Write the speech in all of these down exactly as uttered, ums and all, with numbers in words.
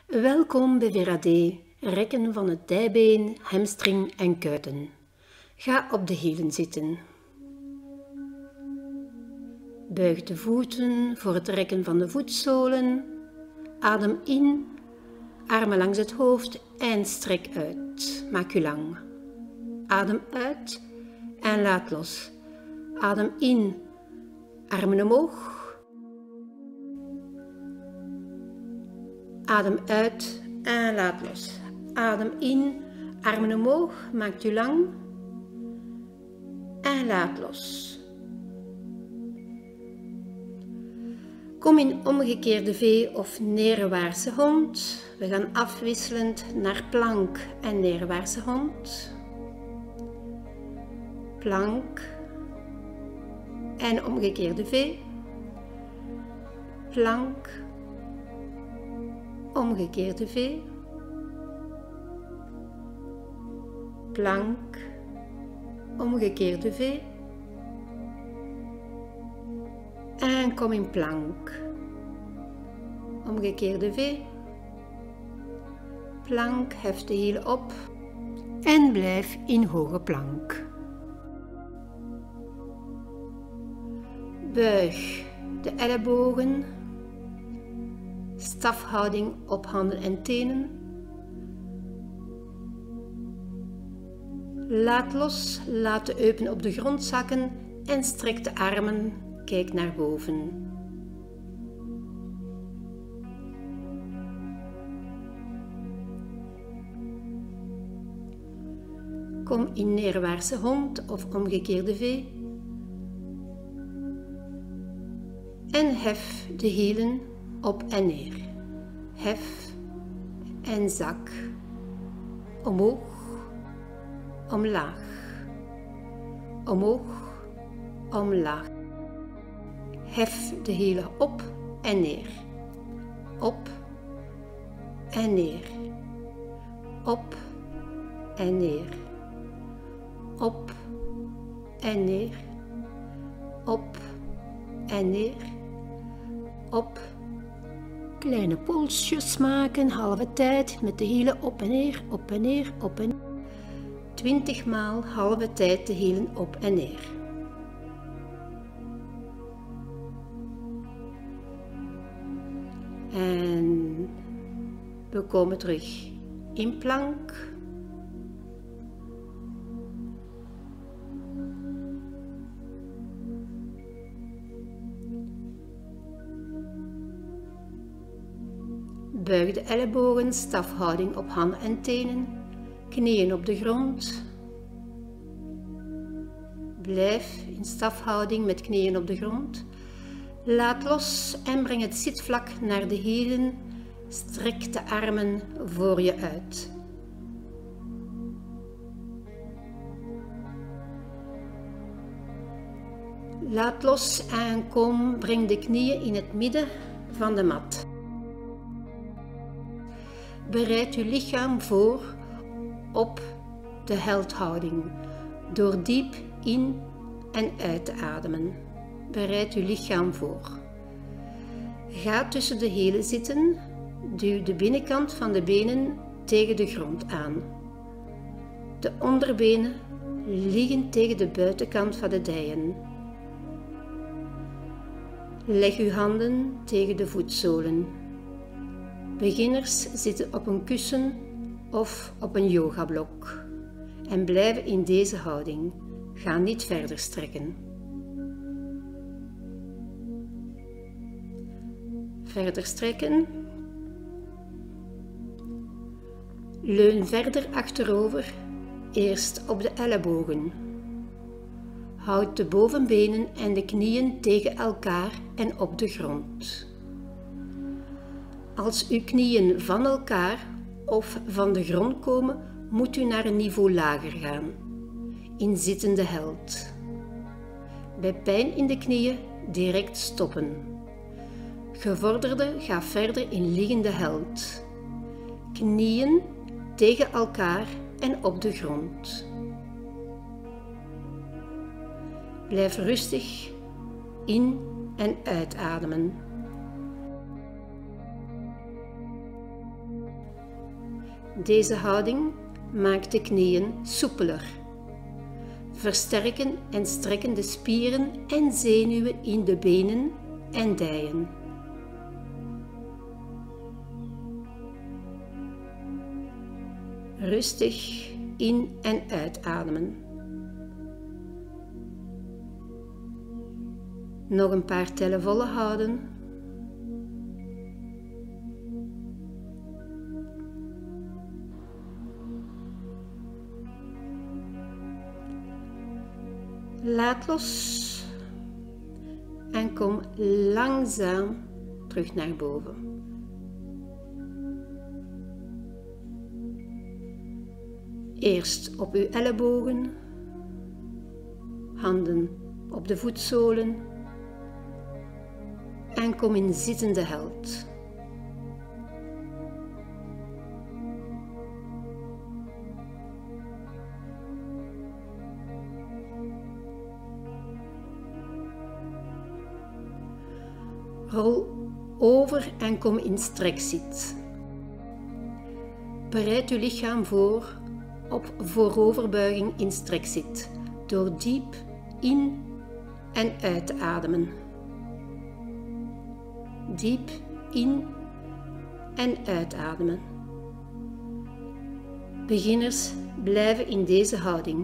Welkom bij Vera D, rekken van het dijbeen, hamstring en kuiten. Ga op de hielen zitten. Buig de voeten voor het rekken van de voetzolen. Adem in, armen langs het hoofd en strek uit. Maak je lang. Adem uit en laat los. Adem in, armen omhoog. Adem uit en laat los. Adem in, armen omhoog, maak je lang en laat los. Kom in omgekeerde V of neerwaartse hond. We gaan afwisselend naar plank en neerwaartse hond. Plank en omgekeerde V. Plank, omgekeerde V. Plank, omgekeerde V. En kom in plank. Omgekeerde V. Plank, hef de hielen op en blijf in hoge plank. Buig de ellebogen. Stafhouding op handen en tenen. Laat los, laat de heupen op de grond zakken en strek de armen. Kijk naar boven. Kom in neerwaartse hond of omgekeerde V. En hef de hielen op en neer. Hef en zak. Omhoog, omlaag. Omhoog, omlaag. Hef de hielen op en neer. Op en neer. Op en neer. Op en neer. Op en neer. Op. Kleine polsjes maken, halve tijd met de hielen op en neer, op en neer, op en neer. Twintig maal halve tijd de hielen op en neer. En we komen terug in plank. Buig de ellebogen, stafhouding op handen en tenen, knieën op de grond. Blijf in stafhouding met knieën op de grond. Laat los en breng het zitvlak naar de hielen. Strek de armen voor je uit. Laat los en kom, breng de knieën in het midden van de mat. Bereid je lichaam voor op de heldhouding door diep in en uit te ademen. Bereid je lichaam voor. Ga tussen de hielen zitten. Duw de binnenkant van de benen tegen de grond aan. De onderbenen liggen tegen de buitenkant van de dijen. Leg uw handen tegen de voetzolen. Beginners zitten op een kussen of op een yogablok en blijven in deze houding. Ga niet verder strekken. Verder strekken. Leun verder achterover, eerst op de ellebogen. Houd de bovenbenen en de knieën tegen elkaar en op de grond. Als uw knieën van elkaar of van de grond komen, moet u naar een niveau lager gaan, in zittende held. Bij pijn in de knieën direct stoppen. Gevorderde ga verder in liggende held. Knieën tegen elkaar en op de grond. Blijf rustig in- en uitademen. Deze houding maakt de knieën soepeler. Versterken en strekken de spieren en zenuwen in de benen en dijen. Rustig in- en uitademen. Nog een paar tellen volhouden. Laat los en kom langzaam terug naar boven. Eerst op uw ellebogen, handen op de voetzolen en kom in zittende held. Rol over en kom in strekzit. Bereid uw lichaam voor op vooroverbuiging in strekzit door diep in en uit te ademen. Diep in en uitademen. Beginners blijven in deze houding.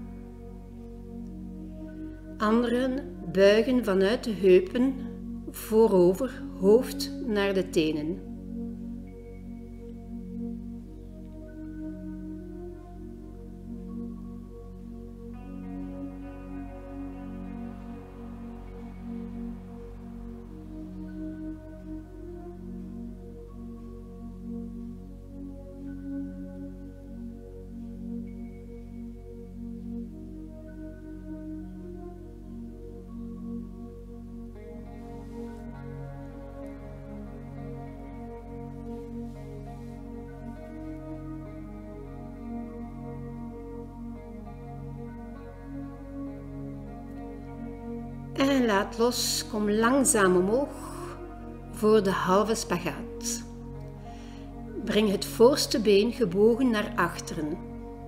Anderen buigen vanuit de heupen voorover, hoofd naar de tenen. En laat los, kom langzaam omhoog voor de halve spagaat. Breng het voorste been gebogen naar achteren.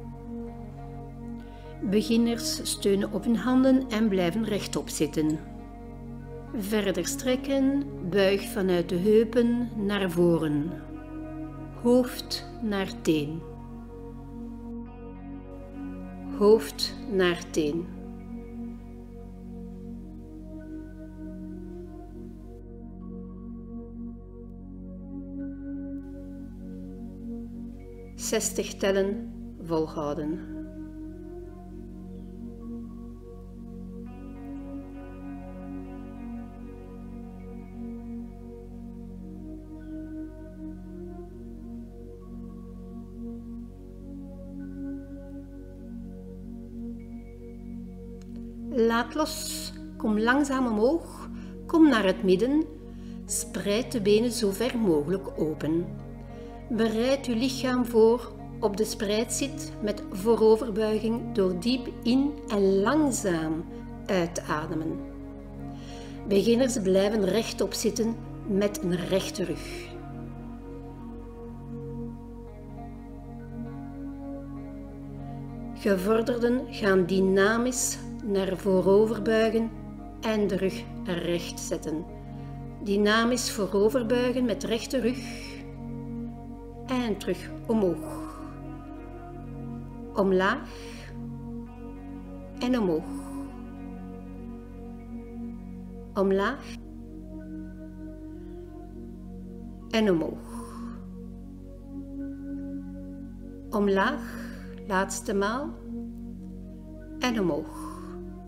Beginners steunen op hun handen en blijven rechtop zitten. Verder strekken, buig vanuit de heupen naar voren. Hoofd naar teen. Hoofd naar teen. zestig tellen volhouden. Laat los, kom langzaam omhoog, kom naar het midden, spreid de benen zo ver mogelijk open. Bereid uw lichaam voor op de spreidzit met vooroverbuiging door diep in en langzaam uit te ademen. Beginners blijven rechtop zitten met een rechte rug. Gevorderden gaan dynamisch naar vooroverbuigen en de rug recht zetten. Dynamisch vooroverbuigen met rechte rug. En terug omhoog. Omlaag en omhoog. Omlaag en omhoog. Omlaag, laatste maal. En omhoog.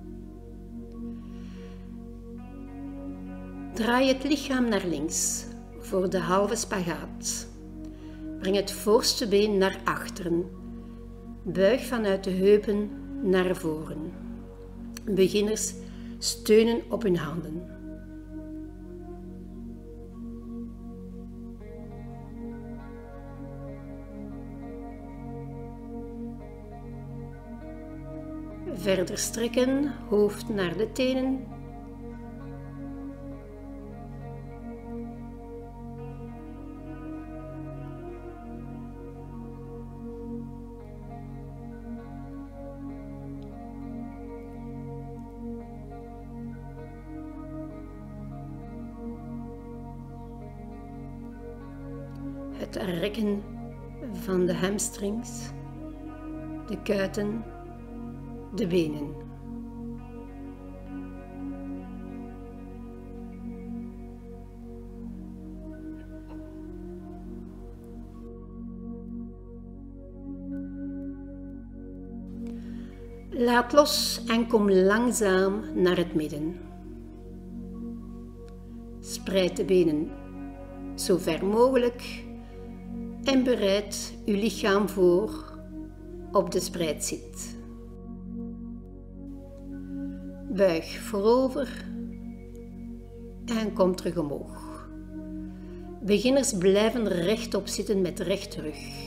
Draai het lichaam naar links voor de halve spagaat. Breng het voorste been naar achteren. Buig vanuit de heupen naar voren. Beginners steunen op hun handen. Verder strekken, hoofd naar de tenen. het rekken van de hamstrings, de kuiten, de benen. Laat los en kom langzaam naar het midden. Spreid de benen zo ver mogelijk en bereid uw lichaam voor op de spreidzit. Buig voorover en kom terug omhoog. Beginners blijven rechtop zitten met rechte rug.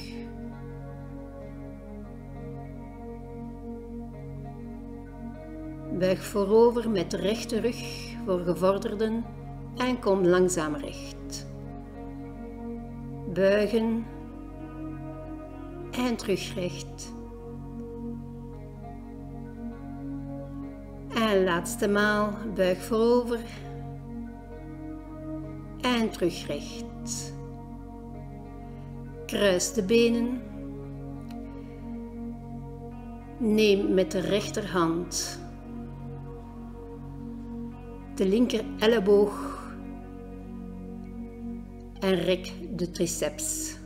Buig voorover met rechte rug voor gevorderden en kom langzaam recht. Buigen en terug recht. En laatste maal buig voorover en terug recht. Kruis de benen. Neem met de rechterhand de linker elleboog en rek de triceps.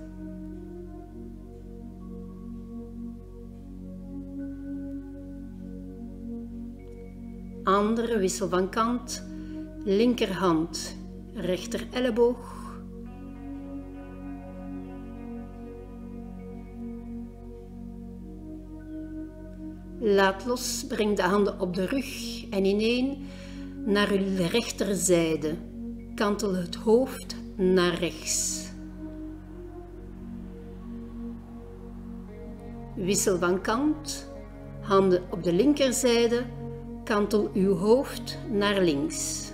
Andere wissel van kant, linkerhand, rechter elleboog. Laat los, breng de handen op de rug en ineen naar uw rechterzijde. Kantel het hoofd naar rechts. Wissel van kant, handen op de linkerzijde, kantel uw hoofd naar links.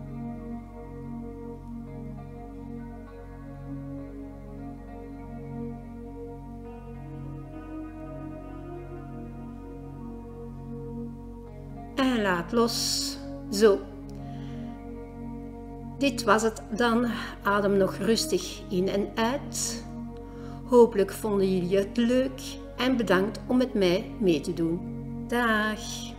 En laat los. Zo. Dit was het dan. Adem nog rustig in en uit. Hopelijk vonden jullie het leuk en bedankt om met mij mee te doen. Dag!